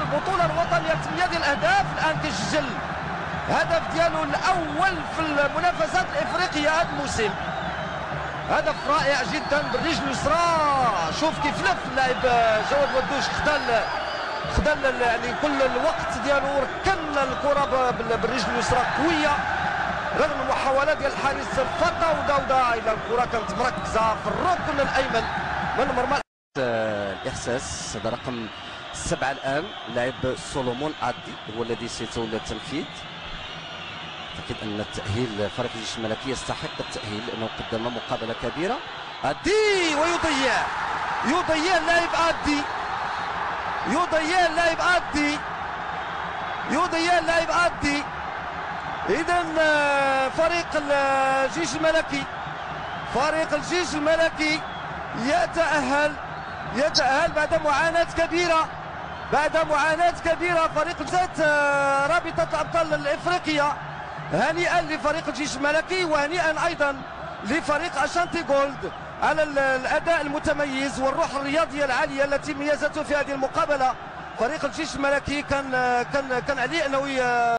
البطوله الوطنيه 8 ديال الاهداف. الان كيسجل هدف ديالو الاول في المنافسات الافريقيه هذا الموسم. هدف رائع جدا بالرجل اليسرى. شوف كيف لف اللاعب جواد ودوش، خدا يعني كل الوقت ديالو، ركن الكره بالرجل اليسرى قويه رغم المحاولات ديال الحارس فتا وداودا الى الكره كانت مركزه في الركن الايمن من المرمى. الاحساس هذا رقم 7 الان، لاعب سولومون عدي هو الذي سيتولى التنفيذ. اعتقد ان التاهيل فريق الجيش الملكي يستحق التاهيل لانه قدم مقابله كبيره. عدي ويضيع اللاعب عدي، يضيع اللاعب عدي. اذا فريق الجيش الملكي يتأهل بعد معاناة كبيرة. فريق ذات رابطة الأبطال الإفريقية. هنيئا لفريق الجيش الملكي وهنيئا أيضا لفريق أشانتي جولد على الأداء المتميز والروح الرياضية العالية التي ميزته في هذه المقابلة. فريق الجيش الملكي كان عليه أنه